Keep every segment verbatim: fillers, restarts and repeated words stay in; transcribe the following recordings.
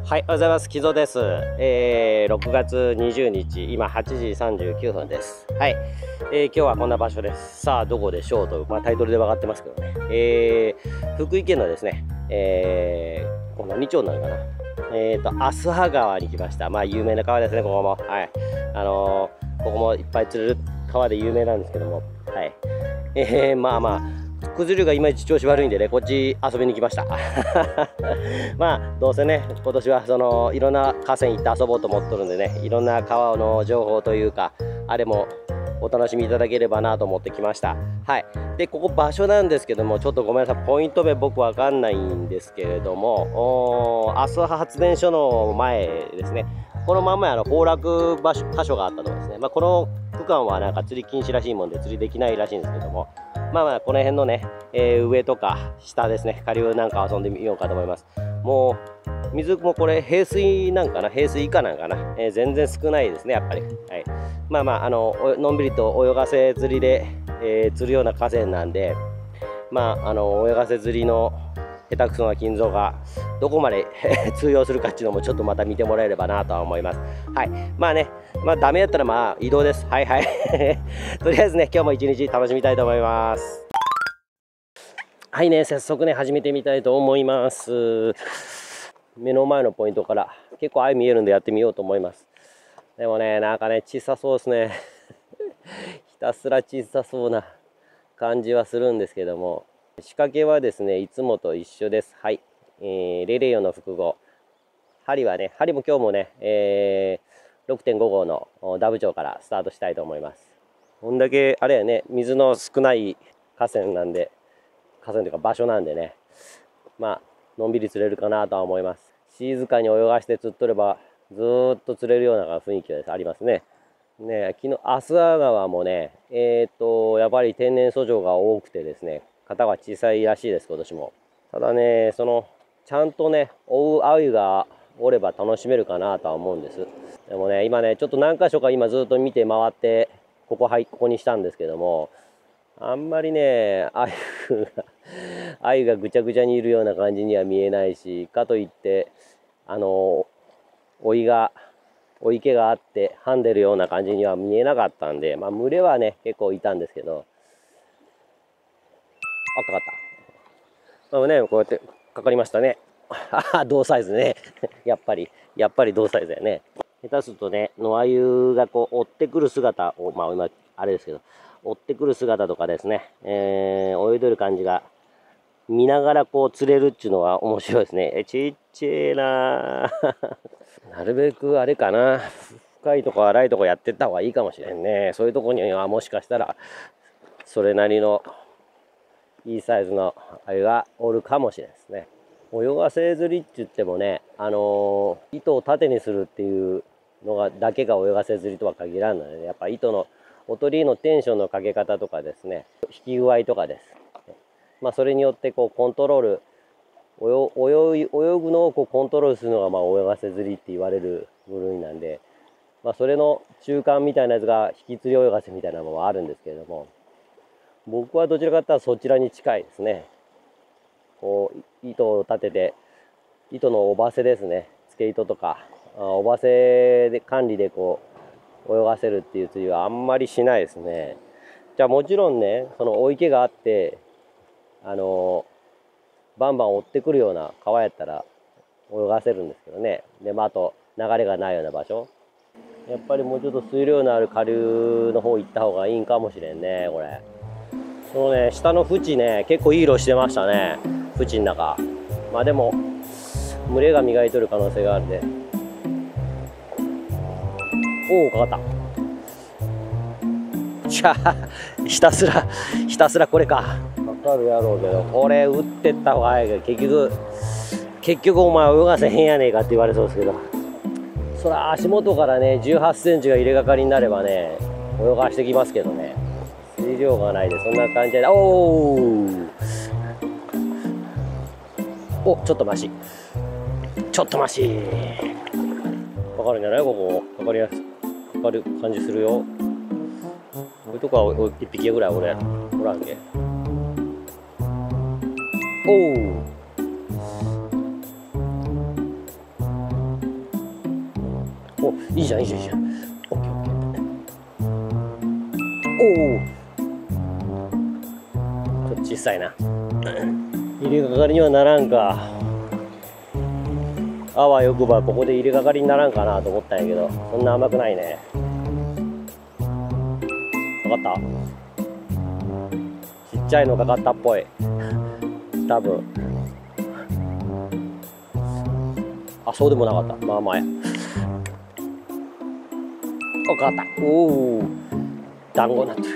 はい、おはようございます。木戸です。えー、ろくがつにじゅうににち、今はちじさんじゅうきゅうふんです。はい、えー、今日はこんな場所です。さあ、どこでしょうと、まあ、タイトルで分かってますけどね。えー、福井県のですね、えー、この何町なのかな。えーと、飛羽川に来ました。まあ、有名な川ですね、ここも。はい。あのー、ここもいっぱい釣れる川で有名なんですけども。はい。えー、まあまあ。九頭竜がいまいち調子悪いんでね、こっち遊びに来ました。まあどうせね、今年はそのいろんな河川行って遊ぼうと思っとるんでね、いろんな川の情報というかあれもお楽しみいただければなと思ってきました。はい。でここ場所なんですけども、ちょっとごめんなさい、ポイント名僕わかんないんですけれども、飛羽発電所の前ですね。このまんまあの崩落場所箇所があったところですね。まあ、この区間はなんか釣り禁止らしいもんで釣りできないらしいんですけども、まあまあこの辺のね、えー、上とか下ですね、下流なんか遊んでみようかと思います。もう水もこれ平水なんかな、平水以下なんかな、えー、全然少ないですね、やっぱり。はい、まあまああののんびりと泳がせ釣りで、えー、釣るような河川なんで、まああの泳がせ釣りの下手くそな金蔵がどこまで通用するかっていうのもちょっとまた見てもらえればなとは思います。はい、まあね、まあダメだったらまあ移動です。はいはいとりあえずね、今日も一日楽しみたいと思います。はいね、早速ね始めてみたいと思います。目の前のポイントから結構愛見えるんでやってみようと思います。でもね、なんかね小さそうですねひたすら小さそうな感じはするんですけども、仕掛けはですねいつもと一緒です。はい、えー、ゼロゼロよんの複合針はね、針も今日もね、えー、ろくてんごごうのダブチョウからスタートしたいと思います。こんだけあれやね、水の少ない河川なんで、河川というか場所なんでね、まあのんびり釣れるかなとは思います。静かに泳がして釣っとればずーっと釣れるような雰囲気がありますね。ね、昨日飛羽川もね、えっとやっぱり天然遡上が多くてですね、型が小さいらしいです、今年も。ただね、そのちゃんとね追う鮎がおれば楽しめるかなとは思うんです。でもね、今ねちょっと何箇所か今ずっと見て回ってここはいここにしたんですけども、あんまりね鮎が鮎がぐちゃぐちゃにいるような感じには見えないし、かといってあの追いが追い気があってはんでるような感じには見えなかったんで、まあ群れはね結構いたんですけど、あ、かかった。まあね、こうやってかかりましたね。ああ、同サイズね。やっぱり、やっぱり同サイズだよね。下手するとね、野鮎がこう追ってくる姿を、まあ今、あれですけど、追ってくる姿とかですね、えー、泳いでる感じが見ながらこう釣れるっていうのは面白いですね。え、ちっちゃいななるべくあれかな、深いとこ荒いとこやってった方がいいかもしれんね。そういうとこにはもしかしたらそれなりのいいサイズの鮎がおるかもしれないですね。泳がせ釣りって言ってもね、あのー、糸を縦にするっていうのがだけが泳がせ釣りとは限らんので、ね、やっぱ糸のおとりのテンションのかけ方とかですね、引き具合とかです。まあそれによってこうコントロール、泳い泳ぐのをこうコントロールするのがまあ泳がせ釣りって言われる部類なんで、まあ、それの中間みたいなやつが引き釣り泳がせみたいなのもあるんですけれども、僕はどちらかというとそちらに近いですね。こう糸を立てて、糸のおばせですね、つけ糸とかおばせで管理でこう泳がせるっていう釣りはあんまりしないですね。じゃあもちろんね、その追い気があってあのバンバン追ってくるような川やったら泳がせるんですけどね。で、まあ、あと流れがないような場所、やっぱりもうちょっと水量のある下流の方行った方がいいんかもしれんね。これそのね、下の縁ね結構いい色してましたね、縁の中。まあでも群れが磨いとる可能性があるんで。おお、かかった。じゃあひたすらひたすらこれかかかるやろうけど、これ打ってった方が早いけど、結局結局お前泳がせへんやねえかって言われそうですけど、そら足元からねじゅうはちセンチが入れがかりになればね泳がしてきますけどね、水量がないでそんな感じで。おおお、ちょっとマシ、ちょっとマシかかるんじゃない？ここかかりやすかかる感じするよ。こういうとこはいっぴきぐらい俺おらんけ。おお、 もういいじゃんいいじゃんいいじゃん。オッケーオッケー。おお、ちょっと小さいな。入れかかりにはならんか。あわよくばここで入れかかりにならんかなと思ったんやけど、そんな甘くないね。かかった？ちっちゃいのかかったっぽい。多分。あ、そうでもなかった。まあまあや。お、かかった。おお、団子になってる。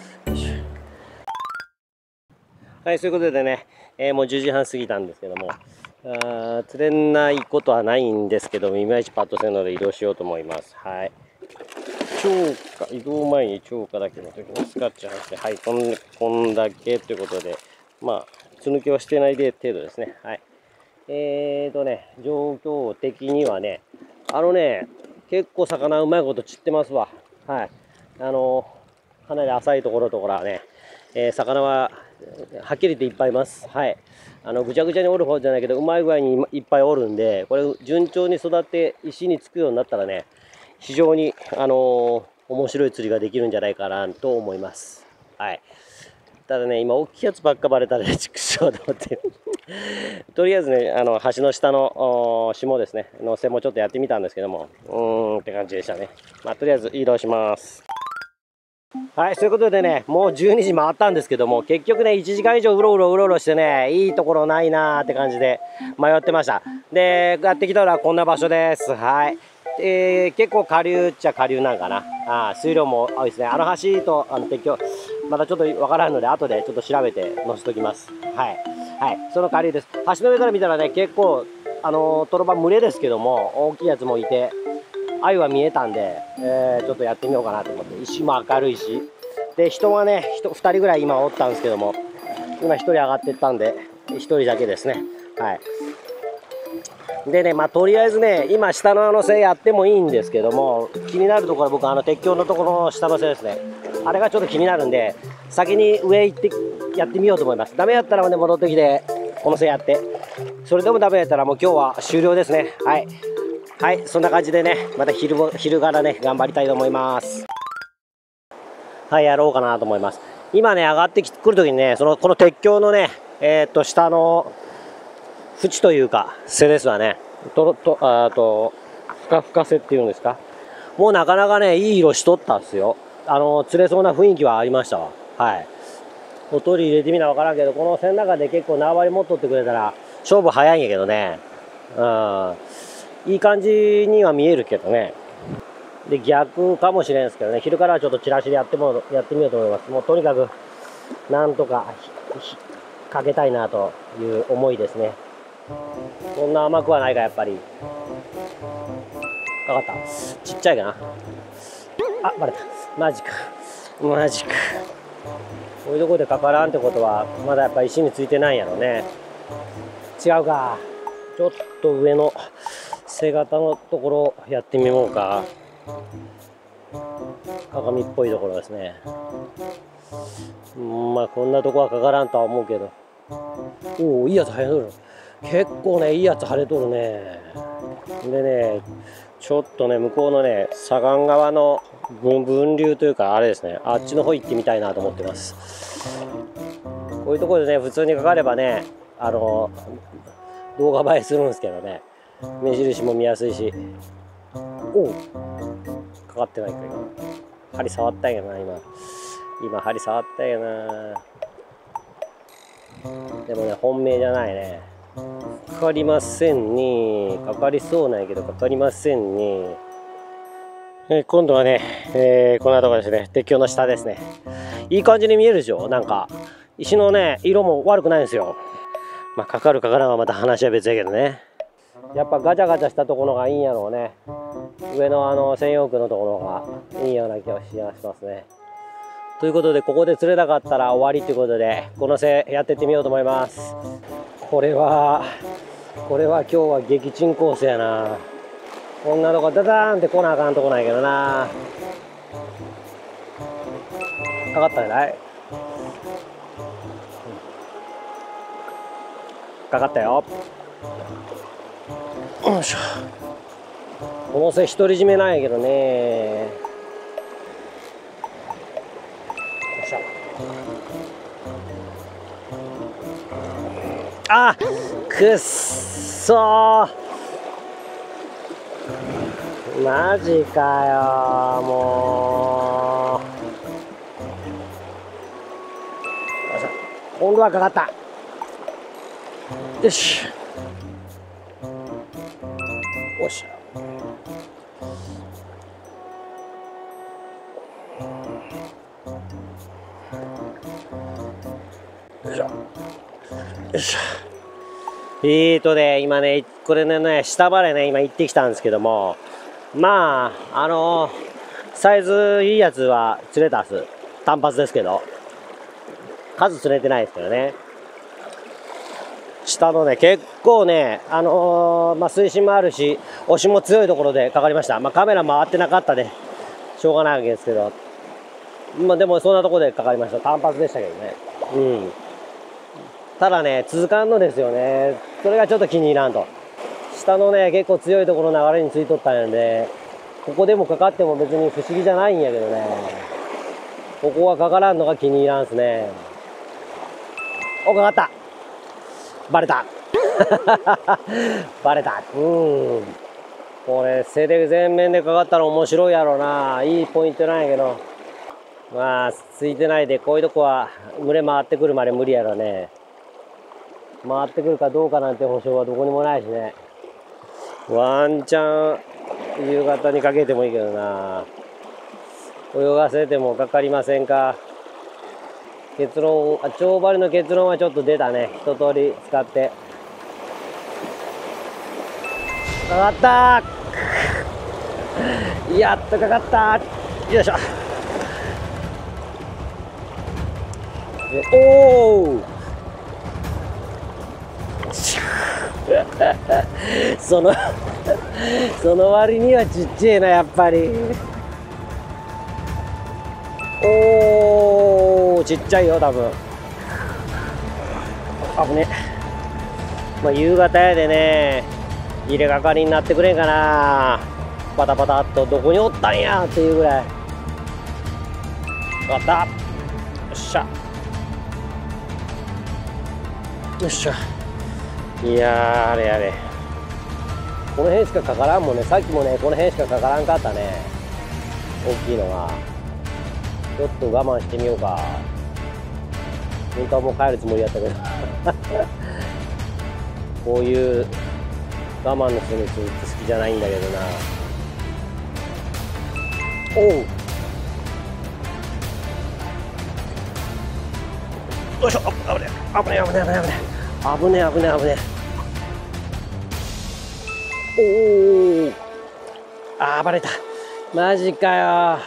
はい、そういうことでね、えー、もうじゅうじはん過ぎたんですけども、あ釣れないことはないんですけども、いまいちパッとせんので移動しようと思います。はい。超過、移動前に超過だけの時にスカッチ外して、はい、こん、こんだけということで、まあ、つ抜けはしてないで程度ですね。はい。えーとね、状況的にはね、あのね、結構魚うまいこと散ってますわ。はい。あの、かなり浅いところところはね、えー、魚ははっきり言っていっぱいいます。はい。あのぐちゃぐちゃにおる方じゃないけど、うまい具合にいっぱいおるんで、これ順調に育って石につくようになったらね、非常にあのー、面白い釣りができるんじゃないかなと思います。はい。ただね、今大きいやつばっかバレたら畜生と思ってとりあえずね、あの橋の下の霜ですねの線もちょっとやってみたんですけども、うーんって感じでしたね。まあとりあえず移動します。はい、そういうことでね、もうじゅうにじ回ったんですけども、結局ね、いちじかん以上うろうろうろうろしてね、いいところないなーって感じで迷ってました。で、やってきたのはこんな場所です。はい。えー、結構下流っちゃ下流なんかな。あ水量も多いですね。あの橋とあの鉄橋、まだちょっとわからんので、後でちょっと調べて載せときます。はい。はい、その下流です。橋の上から見たらね、結構、あのー、トロバ群れですけども、大きいやつもいて、鮎は見えたんで、えー、ちょっとやってみようかなと思って、石も明るいし、で人はねふたりぐらい今おったんですけども、今ひとり上がっていったんでひとりだけですね。はい。でね、まあとりあえずね、今下のあの背やってもいいんですけども、気になるところは僕あの鉄橋のところの下の背ですね、あれがちょっと気になるんで、先に上行ってやってみようと思います。ダメやったらね戻ってきてこの背やって、それでもダメやったらもう今日は終了ですね。はいはい、そんな感じでね、また昼昼からね頑張りたいと思います。はい、やろうかなと思います。今ね、上がってくるときにね、そのこの鉄橋のね、えー、っと下の縁というか背ですわね。ととあとふかふか背っていうんですか。もうなかなかねいい色しとったんですよ。あの釣れそうな雰囲気はありましたわ。はい。おとり入れてみなわからんけど、この線の中で結構縄張り持っとってくれたら勝負早いんやけどね。うん。いい感じには見えるけどね。で逆かもしれんすけどね、昼からはちょっとチラシでやってもやってみようと思います。もうとにかくなんとかかけたいなという思いですね。そんな甘くはないか、やっぱり。かかった。ちっちゃいかな。あ、バレた。マジかマジか。こういうとこでかからんってことはまだやっぱ石についてないんやろね。違うか。ちょっと上の背型のところやってみようか。鏡っぽいところですね。うん、まあこんなとこはかからんとは思うけど、おお、いいやつ跳ねとる。結構ねいいやつ跳ねとるね。でね、ちょっとね向こうのね左岸側の分流というかあれですね、あっちの方行ってみたいなと思ってます。こういうところでね普通にかかればね、あの動画映えするんですけどね、目印も見やすいし。おお、かかってないか。今針触ったんやな。今今針触ったんやな。でもね本命じゃないね。かかりませんね。かかりそうなんやけどかかりませんね。え今度はね、えー、こんなところですね。鉄橋の下ですね。いい感じに見えるでしょ。なんか石のね色も悪くないんですよ。まあかかるかからんはまた話は別やけどね。やっぱガチャガチャしたところがいいんやろうね。上のあの専用区のところがいいような気がしますね。ということでここで釣れなかったら終わりということで、この背やってってみようと思います。これはこれは今日は撃沈コースやな。こんなとこダダーンって来なあかんとこないけどな。かかったんじゃない？かかったよ。よいしょ。 この瀬独り占めなんやけどね。よっしゃ。あ、くっそー、マジかよもう。よっしゃ、今度はかかった。よし、よっしゃ。よいしょ、よいしょ。えーとね、今ね、これね、下までね、今行ってきたんですけども、まあ、あのー、サイズいいやつは釣れたっす。単発ですけど、数釣れてないですけどね。下のね、結構ね、あのー、まあ、水深もあるし、押しも強いところでかかりました。まあ、カメラ回ってなかったで、しょうがないわけですけど、まあ、でもそんなところでかかりました。単発でしたけどね。うん。ただね、続かんのですよね。それがちょっと気に入らんと。下のね、結構強いところの流れについとったんで、ここでもかかっても別に不思議じゃないんやけどね。ここはかからんのが気に入らんすね。お、かかった。バレた。バレた。うん。これ、背で全面でかかったら面白いやろうな。いいポイントなんやけど。まあ、ついてないで、こういうとこは群れ回ってくるまで無理やろね。回ってくるかどうかなんて保証はどこにもないしね。ワンチャン夕方にかけてもいいけどな。泳がせてもかかりませんか。結論、あ、蝶針の結論はちょっと出たね。一通り使って。かかったー。やっとかかったー。よいしょ。おお。そのその割にはちっちゃいな、やっぱり。おお、ちっちゃいよ多分。あぶね。まあ夕方やでね、入れがかりになってくれんかな。パタパタっとどこにおったんやっていうぐらい。かかった。よっしゃ、よっしゃ。いやー、あれあれ、この辺しかかからんもんね。さっきもね、この辺しかかからんかったね、大きいのが。ちょっと我慢してみようか。本当はもう帰るつもりやったけどこういう我慢のするやつ好きじゃないんだけどな。おう、よいしょ。あ、危ねえ危ねえ危ねえ危ねえ危ねえ危ねえ危ねえ危ねえ。おお、あー、バレた。マジかよ。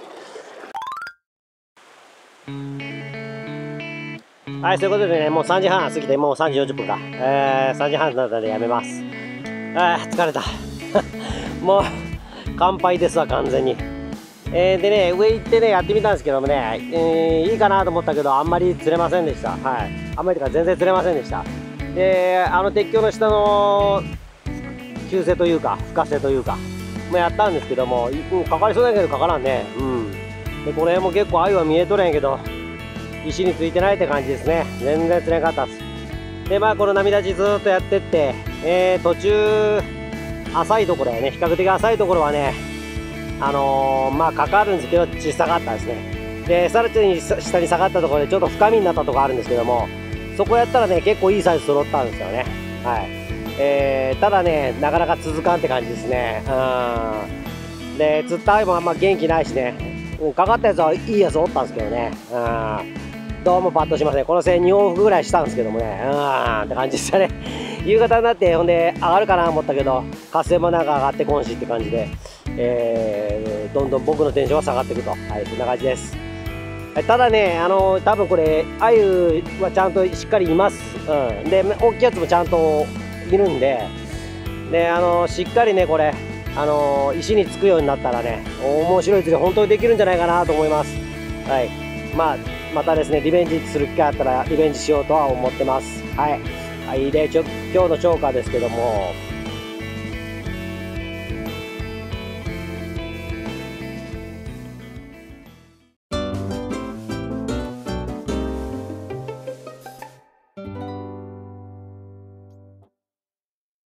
はい、そういうことでね、もうさんじはん過ぎて、もうさんじよんじゅっぷんか。えー、さんじはんになったのでやめます。あー、疲れた。もう、乾杯ですわ、完全に。えー、でね、上行ってね、やってみたんですけどもね、えー、いいかなと思ったけど、あんまり釣れませんでした。はい。あんまりとか全然釣れませんでした。で、あの鉄橋の下の急瀬というか、深瀬というか、もやったんですけども、うん、かかりそうだけどかからんね。うん。で、この辺も結構鮎は見えとるんやけど、石についてないって感じですね。全然釣れなかったっす。で、まあ、この波立ちずーっとやってって、えー、途中、浅いところやね、比較的浅いところはね、あのー、まあ、かかるんですけど、小さかったですね。で、さらに下に下がったところで、ちょっと深みになったところあるんですけども、そこやったらね、結構いいサイズ揃ったんですよね。はい。えー、ただね、なかなか続かんって感じですね。うん。で、釣った鮎もあんま元気ないしね、かかったやつはいいやつおったんですけどね。うん。どうもパッとしません。この線に往復ぐらいしたんですけどもね、うーんって感じでしたね。夕方になって、ほんで上がるかなと思ったけど、活性もなんか上がってこんしって感じで、えー、どんどん僕のテンションは下がっていくと、はい、そんな感じです。ただね、あの多分これ、鮎はちゃんとしっかりいます。うん、で、大きいやつもちゃんといるんで、で、あのしっかりね、これ、あの石につくようになったらね、面白い釣り、本当にできるんじゃないかなと思います。はい、まあまたですね、リベンジする機会あったらリベンジしようとは思ってます。はい。はい、で、ちょ今日の釣果ですけども、